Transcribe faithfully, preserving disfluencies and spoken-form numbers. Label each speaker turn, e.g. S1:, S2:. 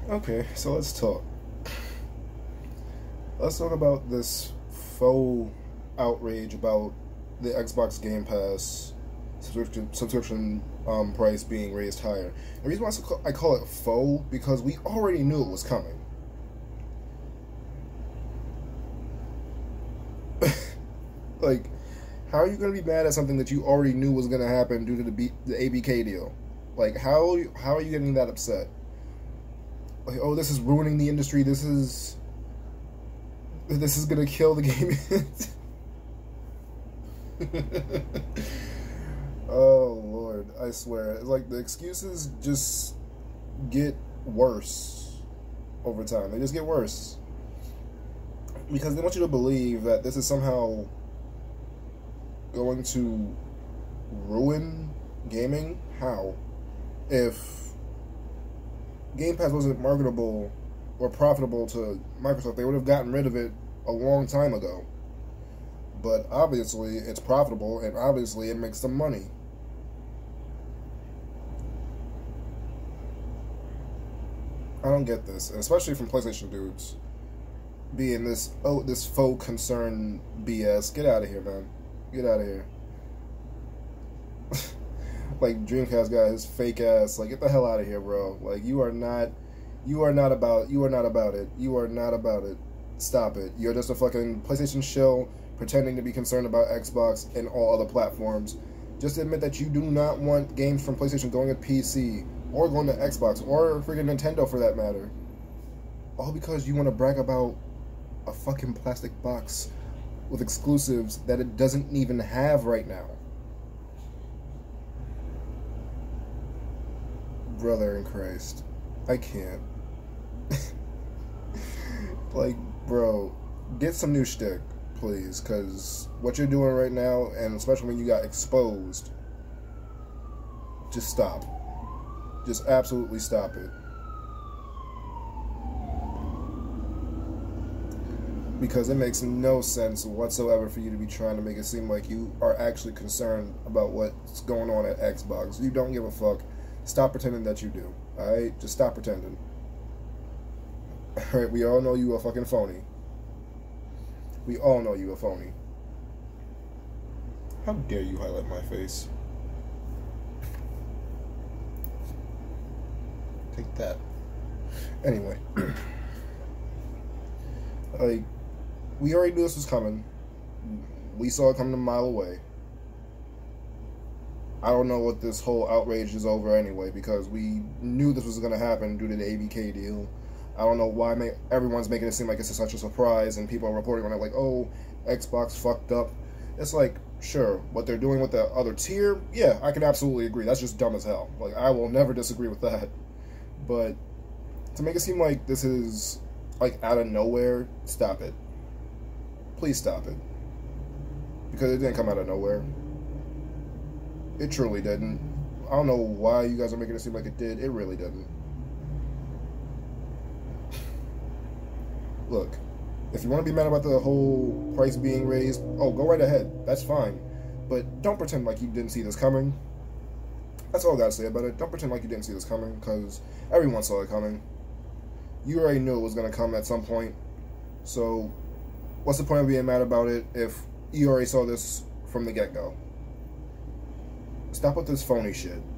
S1: Okay, so let's talk. Let's talk about this faux outrage about the Xbox Game Pass subscription, subscription um, price being raised higher. The reason why I call it faux because we already knew it was coming. Like, how are you going to be mad at something that you already knew was going to happen due to the B, the A B K deal? Like, how how are you getting that upset? Like, oh, this is ruining the industry. This is this is gonna kill the game. Oh Lord, I swear, it's like the excuses just get worse over time. They just get worse because they want you to believe that this is somehow going to ruin gaming. How? If Game Pass wasn't marketable or profitable to Microsoft, they would have gotten rid of it a long time ago. But obviously, it's profitable, and obviously, it makes them money. I don't get this, and especially from PlayStation dudes, being this oh this faux concern B S. Get out of here, man. Get out of here. Like, Dreamcast got his fake ass. Like, get the hell out of here, bro. Like, you are not, you are not about, you are not about it. You are not about it. Stop it. You're just a fucking PlayStation shill pretending to be concerned about Xbox and all other platforms. Just admit that you do not want games from PlayStation going to P C or going to Xbox or freaking Nintendo for that matter. All because you want to brag about a fucking plastic box with exclusives that it doesn't even have right now. Brother in Christ, I can't. Like, bro, get some new shtick, please, because what you're doing right now, and especially when you got exposed, just stop. Just absolutely stop it. Because it makes no sense whatsoever for you to be trying to make it seem like you are actually concerned about what's going on at Xbox. You don't give a fuck. Stop pretending that you do. Alright? Just stop pretending. Alright, we all know you a fucking phony. We all know you a phony. How dare you highlight my face? Take that. Anyway. Like, we already knew this was coming. We saw it coming a mile away. I don't know what this whole outrage is over anyway, because we knew this was going to happen due to the A B K deal. I don't know why ma everyone's making it seem like it's such a surprise, and people are reporting on it like, oh, Xbox fucked up. It's like, sure, what they're doing with the other tier, yeah, I can absolutely agree. That's just dumb as hell. Like, I will never disagree with that. But to make it seem like this is, like, out of nowhere, stop it. Please stop it. Because it didn't come out of nowhere. It truly didn't. I don't know why you guys are making it seem like it did. It really didn't. Look, if you want to be mad about the whole price being raised, oh, go right ahead. That's fine. But don't pretend like you didn't see this coming. That's all I gotta say about it. Don't pretend like you didn't see this coming, because everyone saw it coming. You already knew it was going to come at some point. So, what's the point of being mad about it if you already saw this from the get-go? Stop with this phony shit.